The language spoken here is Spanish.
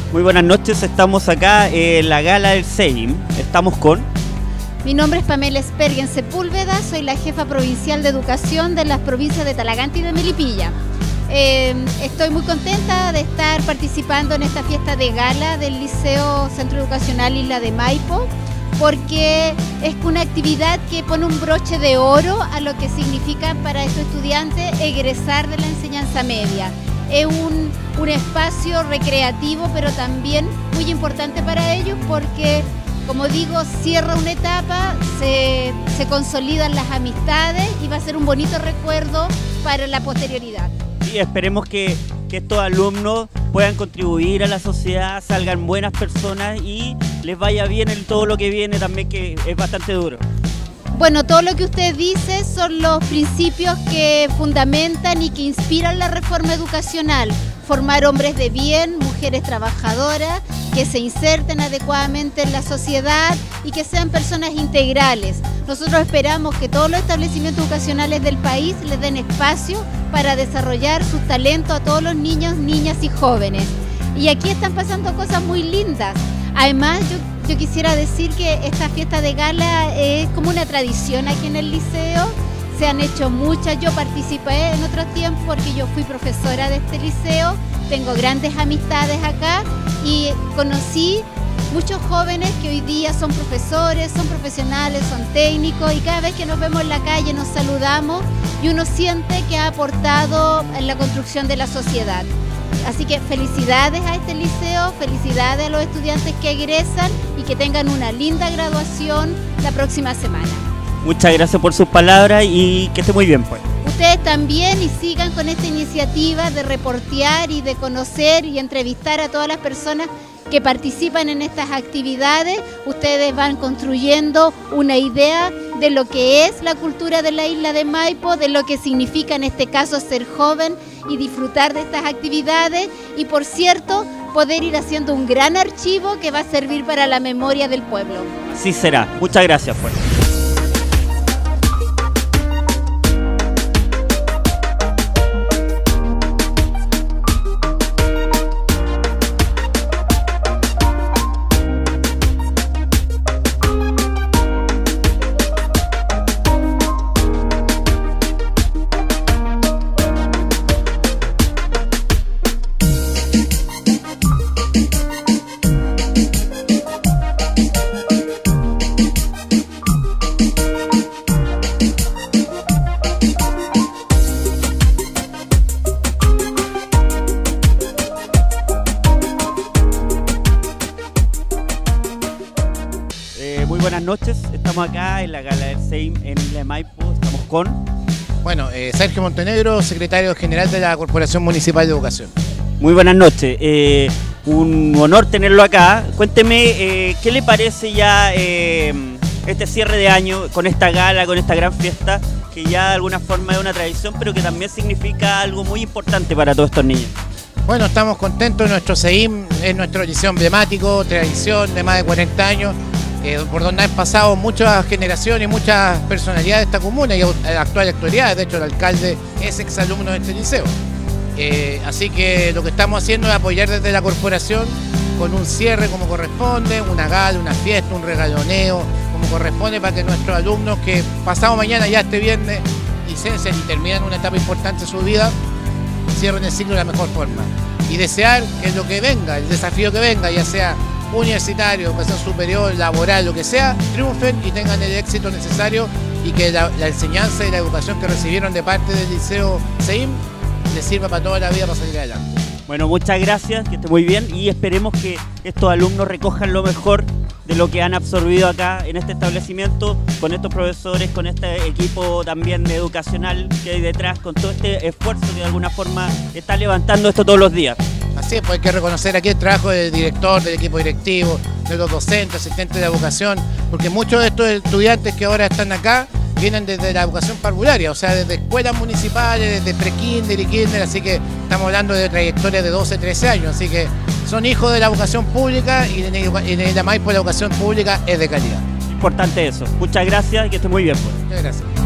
Muy buenas noches, estamos acá en la gala del CEIM. Estamos con... Mi nombre es Pamela Espergen Sepúlveda, soy la jefa provincial de educación de las provincias de Talagante y de Melipilla. Estoy muy contenta de estar participando en esta fiesta de gala del Liceo Centro Educacional Isla de Maipo, porque es una actividad que pone un broche de oro a lo que significa para estos estudiantes egresar de la enseñanza media. Es un espacio recreativo, pero también muy importante para ellos porque, como digo, cierra una etapa, se consolidan las amistades y va a ser un bonito recuerdo para la posterioridad. Y esperemos que estos alumnos puedan contribuir a la sociedad, salgan buenas personas y les vaya bien en todo lo que viene también, que es bastante duro. Bueno, todo lo que usted dice son los principios que fundamentan y que inspiran la reforma educacional. Formar hombres de bien, mujeres trabajadoras, que se inserten adecuadamente en la sociedad y que sean personas integrales. Nosotros esperamos que todos los establecimientos educacionales del país les den espacio para desarrollar sus talentos a todos los niños, niñas y jóvenes. Y aquí están pasando cosas muy lindas. Además, yo quisiera decir que esta fiesta de gala es como una tradición aquí en el liceo. Se han hecho muchas, yo participé en otros tiempos porque yo fui profesora de este liceo, tengo grandes amistades acá y conocí muchos jóvenes que hoy día son profesores, son profesionales, son técnicos y cada vez que nos vemos en la calle nos saludamos y uno siente que ha aportado en la construcción de la sociedad. Así que felicidades a este liceo, felicidades a los estudiantes que egresan y que tengan una linda graduación la próxima semana. Muchas gracias por sus palabras y que esté muy bien, pues. Ustedes también y sigan con esta iniciativa de reportear y de conocer y entrevistar a todas las personas que participan en estas actividades. Ustedes van construyendo una idea de lo que es la cultura de la isla de Maipo, de lo que significa en este caso ser joven y disfrutar de estas actividades y, por cierto, poder ir haciendo un gran archivo que va a servir para la memoria del pueblo. Así será. Muchas gracias, pues. Muy buenas noches, estamos acá en la gala del CEIM en Isla de Maipo, estamos con... Bueno, Sergio Montenegro, secretario general de la Corporación Municipal de Educación. Muy buenas noches, un honor tenerlo acá. Cuénteme, ¿qué le parece ya este cierre de año con esta gala, con esta gran fiesta, que ya de alguna forma es una tradición, pero que también significa algo muy importante para todos estos niños? Bueno, estamos contentos, nuestro CEIM es nuestro liceo emblemático, tradición de más de 40 años, por donde han pasado muchas generaciones, muchas personalidades de esta comuna y actuales autoridades. De hecho, el alcalde es exalumno de este liceo. Así que lo que estamos haciendo es apoyar desde la corporación con un cierre como corresponde, una gala, una fiesta, un regaloneo, como corresponde para que nuestros alumnos que pasado mañana, ya este viernes, licencian y terminan una etapa importante de su vida, cierren el ciclo de la mejor forma. Y desear que lo que venga, el desafío que venga, ya sea universitario, educación superior, laboral, lo que sea, triunfen y tengan el éxito necesario y que la enseñanza y la educación que recibieron de parte del liceo CEIM les sirva para toda la vida para salir adelante. Bueno, muchas gracias, que esté muy bien y esperemos que estos alumnos recojan lo mejor de lo que han absorbido acá en este establecimiento, con estos profesores, con este equipo también educacional que hay detrás, con todo este esfuerzo que de alguna forma está levantando esto todos los días. Así es, pues hay que reconocer aquí el trabajo del director, del equipo directivo, de los docentes, asistentes de educación, porque muchos de estos estudiantes que ahora están acá vienen desde la educación parvularia, o sea, desde escuelas municipales, desde pre-kinder y kinder, así que estamos hablando de trayectorias de 12, 13 años, así que son hijos de la educación pública y en Isla Maipo la educación pública es de calidad. Importante eso. Muchas gracias y que esté muy bien, pues. Muchas gracias.